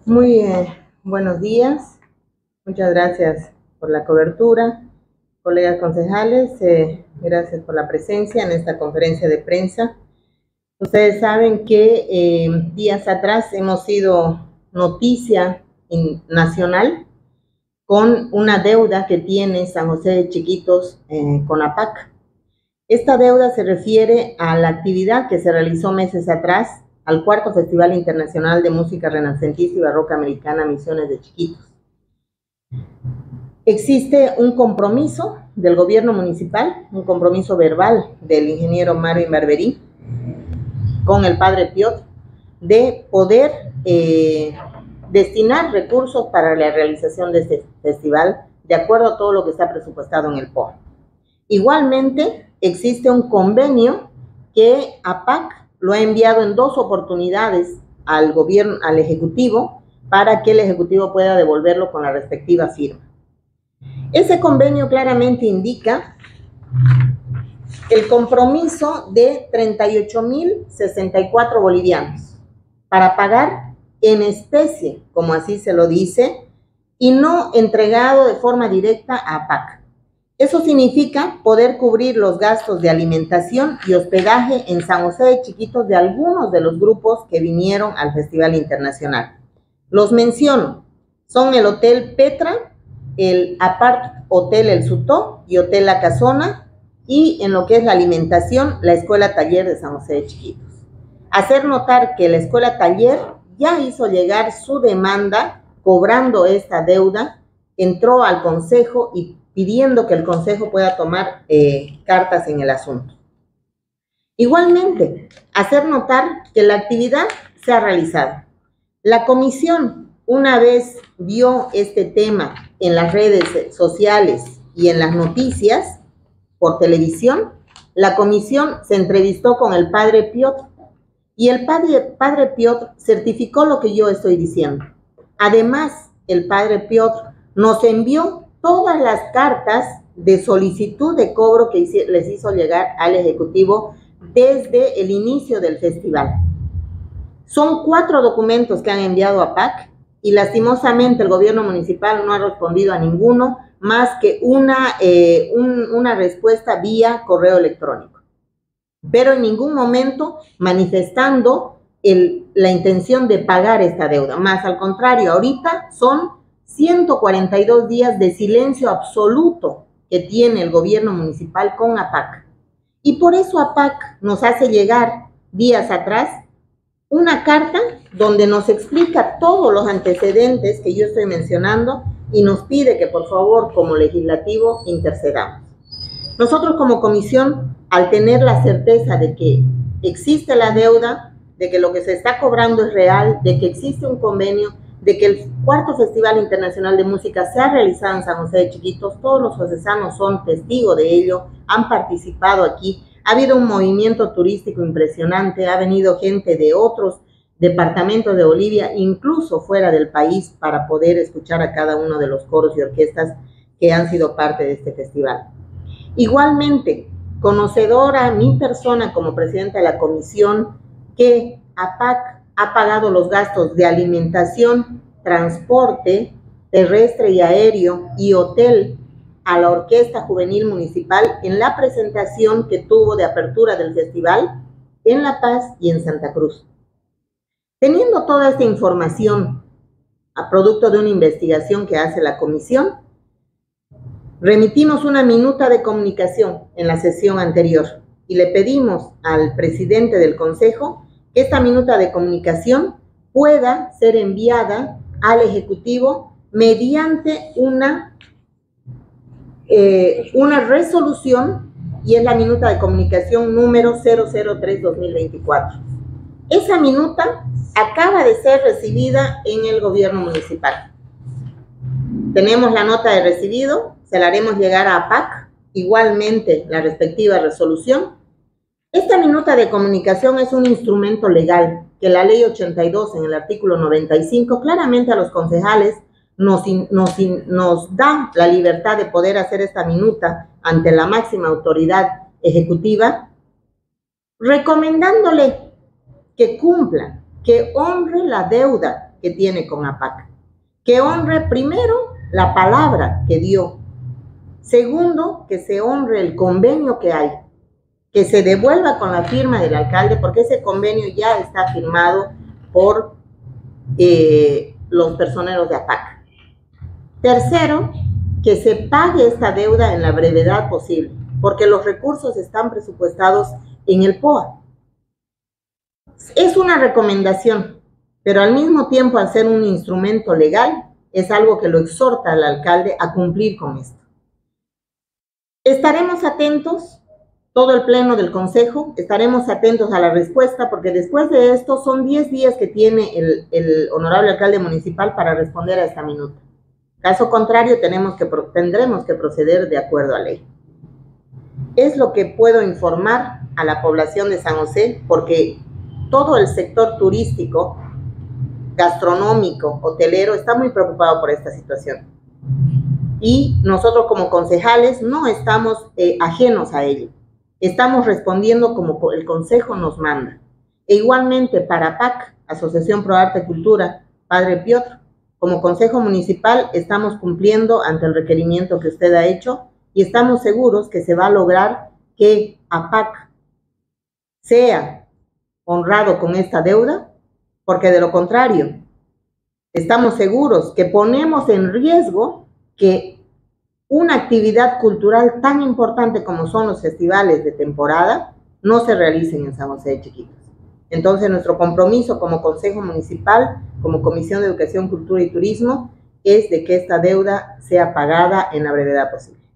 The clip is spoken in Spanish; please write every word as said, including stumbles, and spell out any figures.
Muy eh, buenos días, muchas gracias por la cobertura, colegas concejales, eh, gracias por la presencia en esta conferencia de prensa. Ustedes saben que eh, días atrás hemos sido noticia nacional con una deuda que tiene San José de Chiquitos eh, con APAC. Esta deuda se refiere a la actividad que se realizó meses atrás al cuarto Festival Internacional de Música Renacentista y Barroca Americana Misiones de Chiquitos. Existe un compromiso del gobierno municipal, un compromiso verbal del ingeniero Marvin Barberí con el padre Piotr de poder eh, destinar recursos para la realización de este festival de acuerdo a todo lo que está presupuestado en el P O R. Igualmente, existe un convenio que APAC lo ha enviado en dos oportunidades al gobierno, al Ejecutivo, para que el Ejecutivo pueda devolverlo con la respectiva firma. Ese convenio claramente indica el compromiso de treinta y ocho mil sesenta y cuatro bolivianos para pagar en especie, como así se lo dice, y no entregado de forma directa a APAC. Eso significa poder cubrir los gastos de alimentación y hospedaje en San José de Chiquitos de algunos de los grupos que vinieron al Festival Internacional. Los menciono, son el Hotel Petra, el Apart Hotel El Sutó y Hotel La Casona, y en lo que es la alimentación, la Escuela Taller de San José de Chiquitos. Hacer notar que la Escuela Taller ya hizo llegar su demanda cobrando esta deuda, entró al Consejo y pidiendo que el Consejo pueda tomar eh, cartas en el asunto. Igualmente, hacer notar que la actividad se ha realizado. La comisión, una vez vio este tema en las redes sociales y en las noticias por televisión, la comisión se entrevistó con el padre Piotr y el padre, padre Piotr certificó lo que yo estoy diciendo. Además, el padre Piotr nos envió todas las cartas de solicitud de cobro que les hizo llegar al Ejecutivo desde el inicio del festival. Son cuatro documentos que han enviado a APAC y lastimosamente el gobierno municipal no ha respondido a ninguno más que una, eh, un, una respuesta vía correo electrónico. Pero en ningún momento manifestando el, la intención de pagar esta deuda. Más al contrario, ahorita son ciento cuarenta y dos días de silencio absoluto que tiene el gobierno municipal con APAC. Y por eso APAC nos hace llegar días atrás una carta donde nos explica todos los antecedentes que yo estoy mencionando y nos pide que por favor como legislativo intercedamos. Nosotros como comisión, al tener la certeza de que existe la deuda, de que lo que se está cobrando es real, de que existe un convenio, de que el cuarto Festival Internacional de Música se ha realizado en San José de Chiquitos, todos los josesanos son testigos de ello, han participado aquí, ha habido un movimiento turístico impresionante, ha venido gente de otros departamentos de Bolivia, incluso fuera del país, para poder escuchar a cada uno de los coros y orquestas que han sido parte de este festival. Igualmente, conocedora mi persona como presidenta de la comisión, que APAC ha pagado los gastos de alimentación, transporte terrestre y aéreo y hotel a la Orquesta Juvenil Municipal en la presentación que tuvo de apertura del festival en La Paz y en Santa Cruz. Teniendo toda esta información a producto de una investigación que hace la comisión, remitimos una minuta de comunicación en la sesión anterior y le pedimos al presidente del Consejo que esta minuta de comunicación pueda ser enviada al Ejecutivo mediante una, eh, una resolución, y es la minuta de comunicación número cero cero tres guión dos mil veinticuatro. Esa minuta acaba de ser recibida en el gobierno municipal. Tenemos la nota de recibido, se la haremos llegar a APAC, igualmente la respectiva resolución. Esta minuta de comunicación es un instrumento legal que la ley ochenta y dos en el artículo noventa y cinco claramente a los concejales nos, nos, nos da la libertad de poder hacer esta minuta ante la máxima autoridad ejecutiva, recomendándole que cumpla, que honre la deuda que tiene con APAC, que honre primero la palabra que dio, segundo, que se honre el convenio que hay, que se devuelva con la firma del alcalde, porque ese convenio ya está firmado por eh, los personeros de APAC. Tercero, que se pague esta deuda en la brevedad posible, porque los recursos están presupuestados en el P O A. Es una recomendación, pero al mismo tiempo, al ser un instrumento legal, es algo que lo exhorta al alcalde a cumplir con esto. Estaremos atentos, todo el pleno del Consejo, estaremos atentos a la respuesta, porque después de esto son diez días que tiene el, el honorable alcalde municipal para responder a esta minuta. Caso contrario, tenemos que, tendremos que proceder de acuerdo a ley. Es lo que puedo informar a la población de San José, porque todo el sector turístico, gastronómico, hotelero, está muy preocupado por esta situación. Y nosotros como concejales no estamos eh, ajenos a ello. Estamos respondiendo como el Consejo nos manda. E igualmente para APAC, Asociación Pro Arte y Cultura, Padre Piotr, como Consejo Municipal estamos cumpliendo ante el requerimiento que usted ha hecho y estamos seguros que se va a lograr que APAC sea honrado con esta deuda, porque de lo contrario, estamos seguros que ponemos en riesgo que una actividad cultural tan importante como son los festivales de temporada no se realicen en San José de Chiquitos. Entonces, nuestro compromiso como Consejo Municipal, como Comisión de Educación, Cultura y Turismo, es de que esta deuda sea pagada en la brevedad posible.